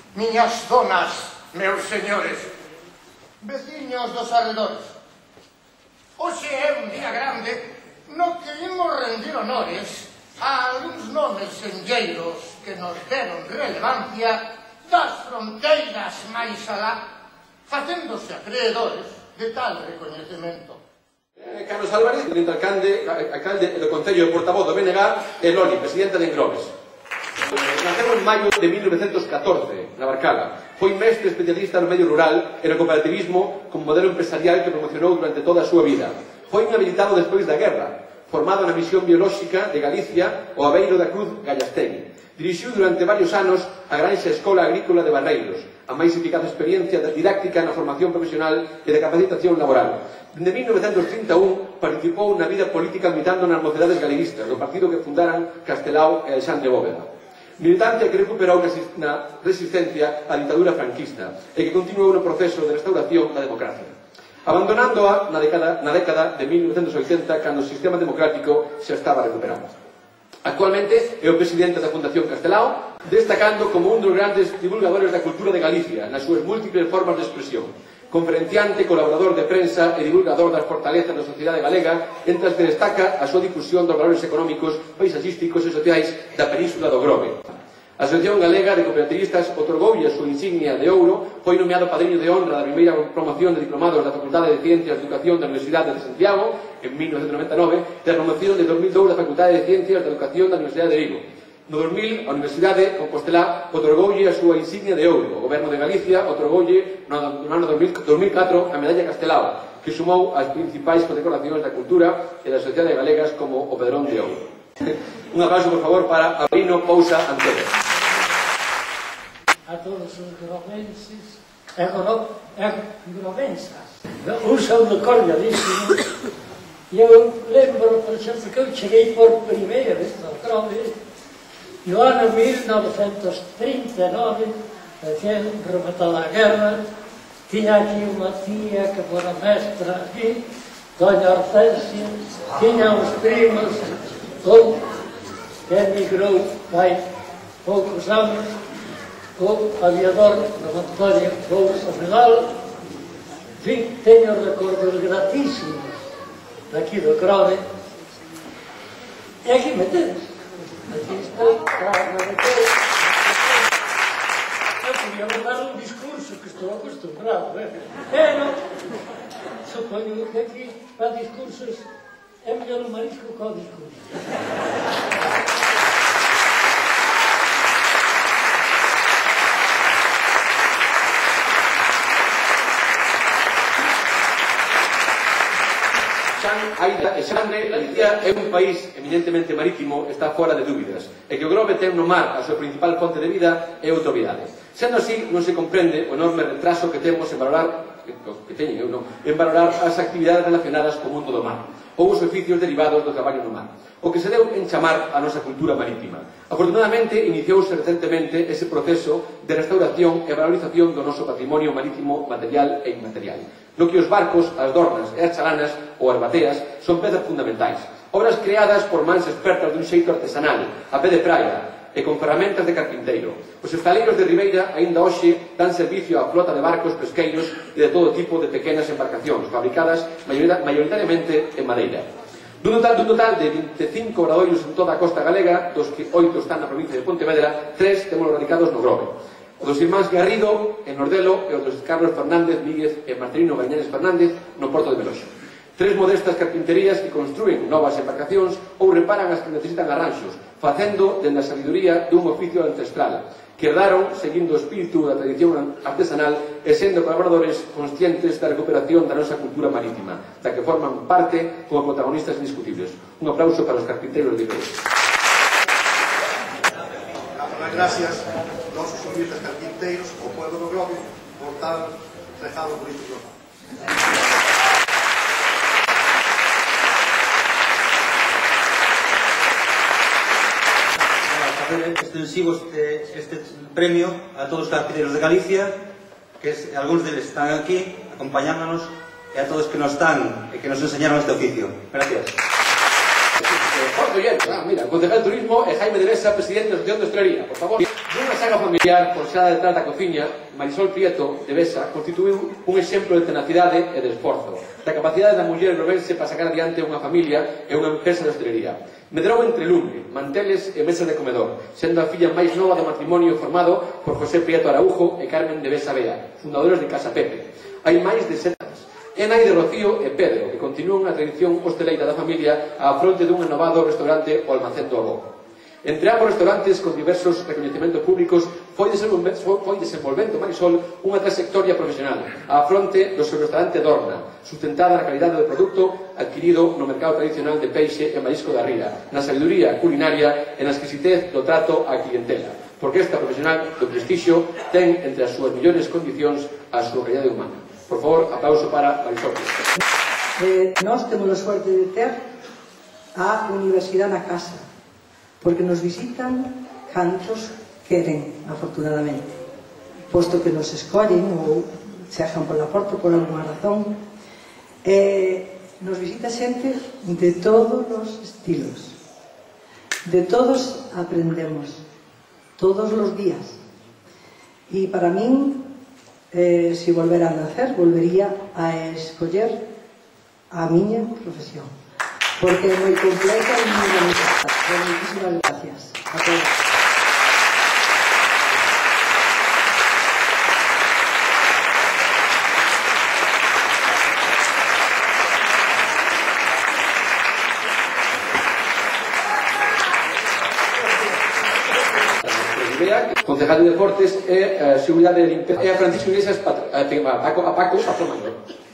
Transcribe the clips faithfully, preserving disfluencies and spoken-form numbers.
miñas donas, meus señores, veciños dos arredores. Hoxe é un día grande no que imos rendir honores a algúns nomes senlleiros que nos deron relevancia das fronteiras máis alá, facéndose acreedores de tal recoñecemento. Carlos Álvarez, alcalde, alcalde do Concello de Portavoz do B N G e Loli, presidenta de Englobes. Naceu en maio de mil novecientos catorce, na Barcala. Foi mestre especialista no medio rural e no cooperativismo como modelo empresarial que promocionou durante toda a súa vida. Foi inhabilitado despois da guerra, formado na Misión Biolóxica de Galicia o Aveiro da Cruz Gallastegui. Dirixiu durante varios anos a Granxa Escola Agrícola de Barreiros, a máis eficaz experiencia didáctica na formación profesional e de capacitación laboral. Dende mil novecientos trinta e un participou na vida política militando nas mocedades galeguistas do partido que fundaran Castelao e Alexandre Bóveda. Militante que recuperou na resistencia á ditadura franquista e que continuou no proceso de restauración da democracia, abandonándoa na década, na década de mil novecientos oitenta, cando o sistema democrático xa estaba recuperado. Actualmente é o presidente da Fundación Castelao, destacando como un dos grandes divulgadores da cultura de Galicia nas súas múltiples formas de expresión, conferenciante, colaborador de prensa e divulgador das fortalezas da sociedade galega, entre as que destaca a súa difusión dos valores económicos, paisaxísticos e sociais da península do Grove. A Asociación Galega de Cooperativistas otorgoulle a súa insignia de ouro, foi nomeado padriño de honra da primeira promoción de diplomados da Facultade de Ciencias de Educación da Universidade de Santiago en mil novecientos noventa e nove e a promoción de dos mil dous da Facultade de Ciencias de Educación da Universidade de Vigo. No dos mil, a Universidade Compostelá otorgoulle a súa insignia de ouro. O Goberno de Galicia otorgoulle no ano dos mil catro a Medalla Castelao, que sumou as principais condecoracións da cultura e das sociedades galegas como o Pedrón de Ouro. Un aplauso, por favor, para Avelino Pousa Antelo. A todos os grovenses e grovensas. Un son de cordialísimo. E eu lembro, por exemplo, que eu cheguei por primeira vez ao Grove no ano mil novecentos trinta e nove, recén rematada a guerra. Tiña aquí unha tía que fora mestra aquí, doña Hortensia, tiña uns primos, un que emigrou hai poucos anos, o aviador do Antonio Pousa Medal. En fin, teño recordos gratísimos daqui do Grove. E aquí me tedes. Aquí estou, para meter. Eu podía mandar un discurso que estou acostumbrado, eh? Pero, supoño que aquí, para discursos, é mellor o marisco que o discurso. Aida e Xandre, Galicia é un país eminentemente marítimo, está fora de dúbidas, e que o Grove ten no mar a súa principal fonte de vida e autoridade. Sendo así, non se comprende o enorme retraso que temos en valorar, que teñen eu non, en valorar as actividades relacionadas co mundo do mar, ou os oficios derivados do traballo no mar, o que se deu en chamar a nosa cultura marítima. Afortunadamente, iniciouse recentemente ese proceso de restauración e valorización do noso patrimonio marítimo material e inmaterial, no que os barcos, as dornas e as chalanas ou as bateas son pezas fundamentais, obras creadas por mans expertas dun xeito artesanal, a pé de praia, e con ferramentas de carpinteiro. Os estaleiros de Ribeira aínda hoxe dan servicio á flota de barcos pesqueiros e de todo tipo de pequenas embarcacións, fabricadas maioritariamente en madeira. Dun total, dun total de vinte e cinco obradoiros en toda a costa galega, dos que oito están na provincia de Pontevedra, tres temos radicados no Grove. O dos irmáns Garrido, en Nordelo, e o dos Carlos Fernández Míguez e Marcelino Gañanes Fernández, no Porto de Meloxo. Tres modestas carpinterías que construen novas embarcacións ou reparan as que necesitan arranxos, facendo dende a sabiduría dun oficio ancestral, que herdaron seguindo o espírito da tradición artesanal e sendo colaboradores conscientes da recuperación da nosa cultura marítima, da que forman parte como protagonistas indiscutibles. Un aplauso para os carpinteiros de Ribeira. Gracias aos nosos humildes carpinteiros, o pueblo do Grove, por tal rejado político. Extensivo este, este premio a todos os carpinteiros de Galicia, que es, algúns deles están aquí acompañándonos, e a todos que nos están e que nos enseñaron este oficio. Gracias. Jorge Ollero, ah, mira, concejal de Turismo e Jaime de Mesa, presidente da Asociación de Hostelería. Por favor, saga familiar, por xa detrás da cociña, Marisol Prieto, de Besa, constituiu un exemplo de tenacidade e de esforzo, da capacidade da muller grobense para sacar adiante unha familia e unha empresa de hostelería. Medrou entre lume, manteles e mesas de comedor, sendo a filla máis nova do matrimonio formado por José Prieto Araujo e Carmen de Besa Bea, fundadores de Casa Pepe. Hai máis de sete anos. É nai de Rocío e Pedro, que continúan a tradición hosteleira da familia á fronte dun renovado restaurante O Almacén do Aló. Entre ambos restaurantes con diversos recoñecementos públicos foi desenvolvendo Marisol unha trayectoria profesional á fronte do seu restaurante Dorna, sustentada na calidade do produto adquirido no mercado tradicional de peixe e marisco da Ría, na sabiduría culinaria e na exquisitez do trato á clientela, porque esta profesional do prestixio ten entre as súas mellores condicións a súa calidade humana. Por favor, aplauso para Marisol. Eh, nós temos a suerte de ter a universidade na casa, porque nos visitan cantos queren, afortunadamente, posto que nos escollen ou se ajan pola porta por alguma razón. Eh, nos visita xente de todos os estilos, de todos aprendemos, todos os días. E para min, eh, se volvera a nacer, volvería a escoller a miña profesión, porque é moi completa e moi bonita. Muchísimas gracias a todos. Concejal de Deportes e uh, Seguridade de Limpeza e a Francisco Iglesias a Paco, a Paco Patrón Mayor.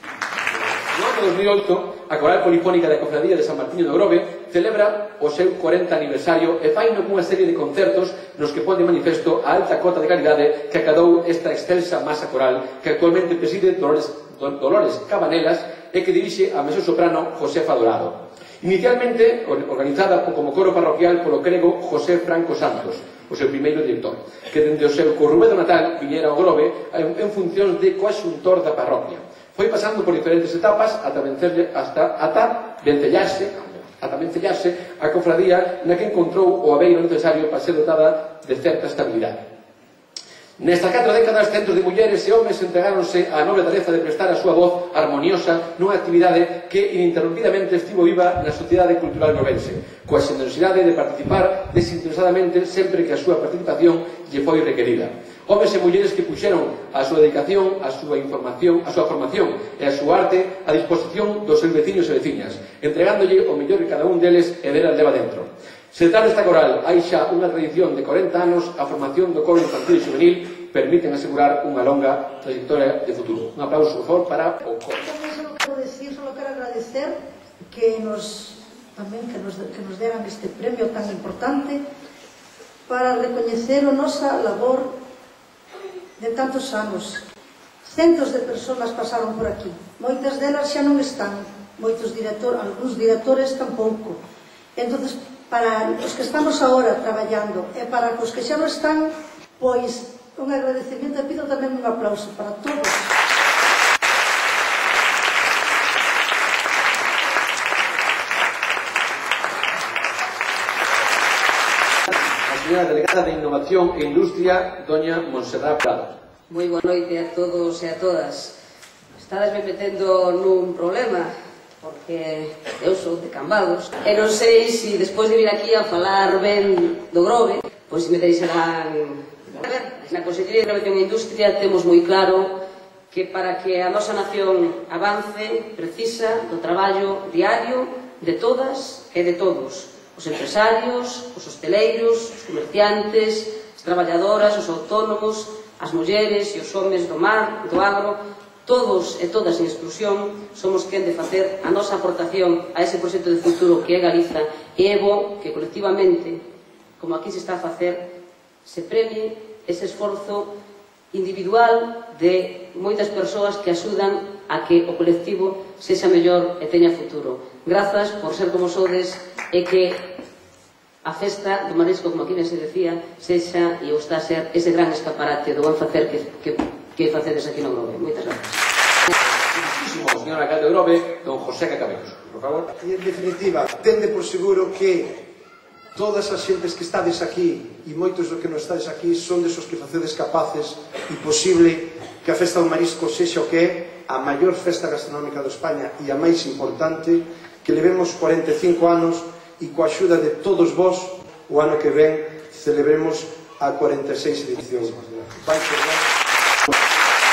No ano dos mil oito, a Coral Polifónica da Cofradía de San Martiño do Grove celebra o seu cuarenta aniversario e faino cunha serie de concertos nos que pon de manifesto a alta cota de calidade que acadou esta excelsa masa coral que actualmente preside Dolores, Dolores Cabanelas e que dirixe a mezzosoprano Josefa Dorado. Inicialmente organizada como coro parroquial polo crego José Franco Santos, o seu primeiro director, que dende o seu corrubedo natal viñera ao Grove en funcións de coaxuntor da parroquia. Foi pasando por diferentes etapas ata vencerlle hasta ata vencellarse, ata vencellarse a cofradía na que encontrou o abeiro necesario para ser dotada de certa estabilidade. Nestas catro décadas, centos de mulleres e homes entregáronse á nobre tarefa de prestar a súa voz armoniosa nunha actividade que ininterrumpidamente estivo viva na sociedade cultural grovense, coa xenerosidade de participar desinteresadamente sempre que a súa participación lle foi requerida. Homes e mulleres que puxeron a súa dedicación, a súa información, a súa formación e a súa arte a disposición dos seus veciños e veciñas, entregándolle o mellor que cada un deles e delas leva dentro. Se trata desta coral, hai xa unha tradición de corenta anos, a formación do coro infantil e juvenil permiten asegurar unha longa trayectoria de futuro. Un aplauso, por favor, para o coro. Tamén só quero decir, só quero agradecer que nos, tamén que nos, que nos deran este premio tan importante para recoñecer a nosa labor de tantos anos. Centos de persoas pasaron por aquí. Moitas delas xa non están. Moitos directores, algúns directores tampouco. Entonces, para os que estamos agora traballando e para os que xa non están, pois un agradecemento e pido tamén un aplauso para todos. A señora delegada de Innovación e Industria, doña Montserrat Prado. Moi boa noite a todos e a todas. Estades me metendo nun problema, porque eu sou de Cambados e non sei se despois de vir aquí a falar ben do Grove, pois me deixarán. A ver, na Consellería de Innovación e Industria temos moi claro que para que a nosa nación avance precisa do traballo diario de todas e de todos, os empresarios, os hosteleiros, os comerciantes, as traballadoras, os autónomos, as mulleres e os homes do mar, do agro. Todos e todas en exclusión somos quen de facer a nosa aportación a ese proxecto de futuro que é Galiza, e é bo que colectivamente, como aquí se está a facer, se premie ese esforzo individual de moitas persoas que axudan a que o colectivo sexa mellor e teña futuro. Grazas por ser como sodes e que a festa do marisco, como aquí se decía, sexa e ou está a ser ese gran escaparate do buen facer que, que que facedes aquí no Grove. Moitas gracias. Muchísimo, señor alcalde de Grove, don José Cacabelos, por favor. E, en definitiva, tende por seguro que Todas as xentes que estades aquí e moitos do que non estades aquí son desos que facedes capaces e posible que a Festa do Marisco sexa o que é a maior festa gastronómica de España e a máis importante, que levemos cuarenta e cinco anos e coa axuda de todos vós o ano que ven celebremos a cuarenta e seis edición. Vai ser